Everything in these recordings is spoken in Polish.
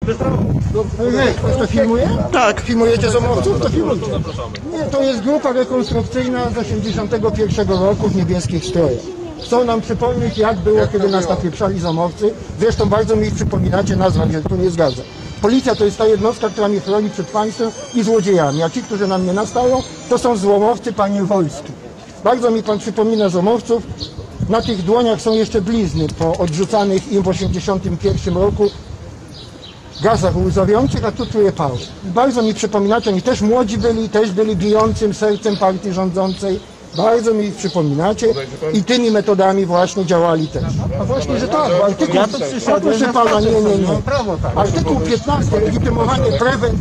To filmuje? Tak. Filmujecie zomowców? To filmujcie. Nie, to jest grupa rekonstrukcyjna z 81 roku w niebieskich strojach. Chcą nam przypomnieć, jak było, kiedy nas napieprzali zomowcy. Zresztą bardzo mi ich przypominacie, nazwa się tu nie zgadza. Policja to jest ta jednostka, która mnie chroni przed państwem i złodziejami, a ci, którzy na mnie nastają, to są złomowcy, panie Wolski. Bardzo mi pan przypomina zomowców. Na tych dłoniach są jeszcze blizny po odrzucanych im w 81 roku gazach łzowiących, a tu czuję pałę. Bardzo mi przypominacie, oni też młodzi byli, też byli bijącym sercem partii rządzącej. Bardzo mi ich przypominacie i tymi metodami właśnie działali też. A właśnie, że tak, artykuł, proszę pana, nie. Artykuł 15, legitymowanie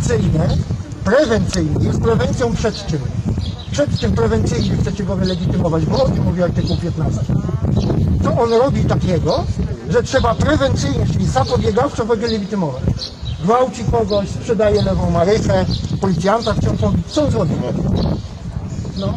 prewencyjne jest prewencją przed czym? Przed czym prewencyjnie chcecie go wylegitymować, bo o tym mówi artykuł 15. Co on robi takiego, że trzeba prewencyjnie, czyli zapobiegawczo go wylegitymować? Gwałci kogoś, sprzedaje lewą marychę, policjanta chciał pobić, co zrobił? No.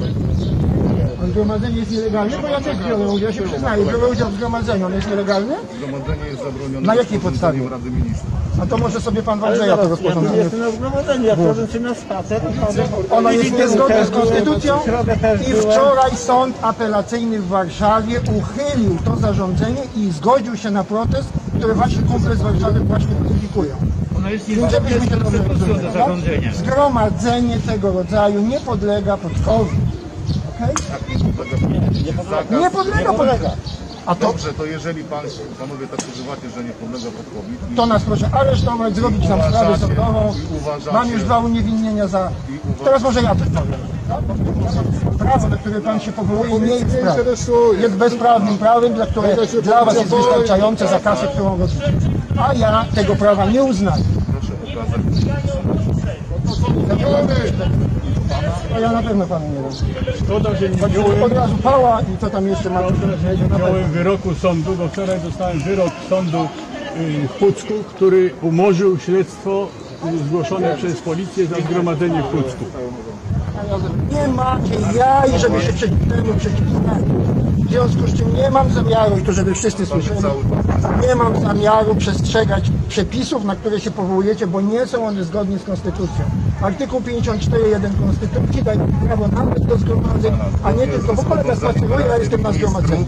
A zgromadzenie jest nielegalne? Bo ja też biorę udział, ja się przyznaję, biorę udział w zgromadzeniu, ono jest nielegalne? Zgromadzenie jest zabronione. Na jakiej podstawie? Rady Ministrów. A to może sobie pan Waldrzeja to rozporządzenie. Ja jestem na zgromadzeniu, ja wchodzę się na spacer. Ono jest niezgodne z konstytucją i wczoraj sąd apelacyjny w Warszawie uchylił to zarządzenie i zgodził się na protest, który wasi kumple z Warszawy właśnie publikują. Więc żebyśmy się dobrze rozumieli. Zgromadzenie tego rodzaju nie podlega podkowi. Okay? Nie podlega. A to, dobrze, to jeżeli panowie tak używacie, że nie podlega podkowi, to nas proszę aresztować, zrobić nam sprawę sądową. Mam już 2 uniewinnienia za... Teraz może ja coś powiem. Prawo, na które pan się powołuje, nie jest prawem. Jest bezprawnym prawem, które dla was jest wystarczające za kasę, którą robicie. A ja tego prawa nie uznaję. proszę ukazać. A ja na pewno panu nie dam. Szkoda, że nie Od razu pała i co tam jeszcze ma? wziąłem wyroku sądu, bo wczoraj dostałem wyrok sądu w Pucku, który umorzył śledztwo zgłoszone przez policję za zgromadzenie w Pucku. Nie macie jaj, żeby się temu przeciwstawić. W związku z czym nie mam zamiaru, i to żeby wszyscy słyszeli, nie mam zamiaru przestrzegać przepisów, na które się powołujecie, bo nie są one zgodne z konstytucją. Artykuł 54.1 Konstytucji daje prawo nawet do zgromadzeń, a nie tylko, bo kolega spaceruje, ja jestem na zgromadzeniu.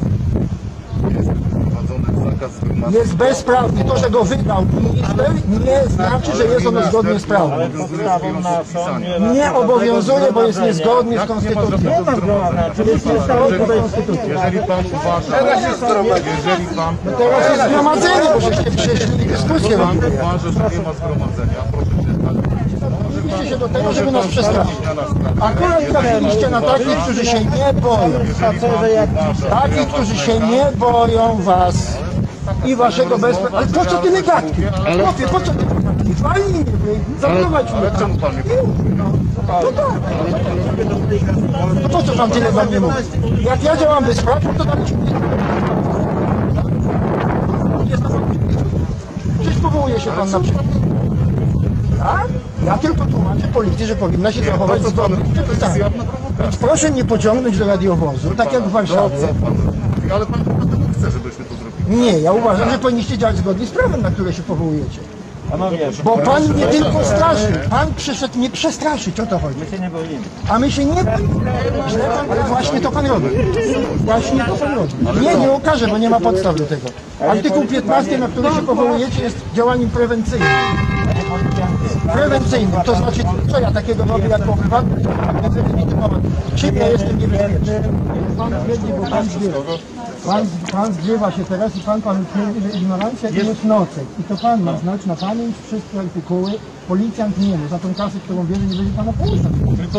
Jest bezprawny. To, że go wydał minister, nie znaczy, że jest ono zgodnie z prawem. Nie obowiązuje, bo jest niezgodnie z konstytucją. Jeżeli pan uważa, Teraz jest zgromadzenie, bo żeście przyszli i dyskusję pan robili. uważa, że nie ma zgromadzenia, proszę Oczywiście się do tego, żeby nas przestraszyć. Akurat trafiliście na takich, którzy się nie boją. Takich, którzy się nie boją was i waszego bezprawia. Ale po co tyle gadki? Chłopie, po co tyle gadki? Fajnie mnie, zaprowadź mnie. czemu pan mnie No tak. No po co pan tyle wam nie mówi? Jak ja działam bezprawnie, to tam przecież powołuje się pan na przykład. Tak? Ja tylko tłumaczę policji, że powinna się zachować zgodnie. Więc proszę mnie pociągnąć do radiowozu, tak jak w Warszawie. Ale pan po prostu chce, żebyśmy to zrobili. Nie, ja uważam, że powinniście działać zgodnie z prawem, na które się powołujecie. Bo pan mnie tylko straszy. Pan przyszedł mnie przestraszyć, o to chodzi. My się nie boimy. A my się nie boimy. Ale właśnie to pan robi. Właśnie to pan robi. Nie ukażę, bo nie ma podstaw do tego. Artykuł 15, na który się powołujecie, jest działaniem prewencyjnym. Prewencyjnym, to znaczy, co ja takiego robię jako obywatel? Czym ja jestem niebezpieczny? Pan twierdzi, bo pan zgrywa. Pan zgrywa się teraz i pan twierdzi, że ignorancja jest nocek. I to pan ma znać na pamięć wszystkie artykuły. Policjant nie wie. Za tą kasę, którą bierze, nie będzie pana poruszać.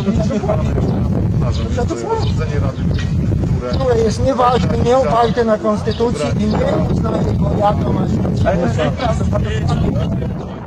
Które jest nieważne, nie oparte na konstytucji i nie uznaje go jako ma.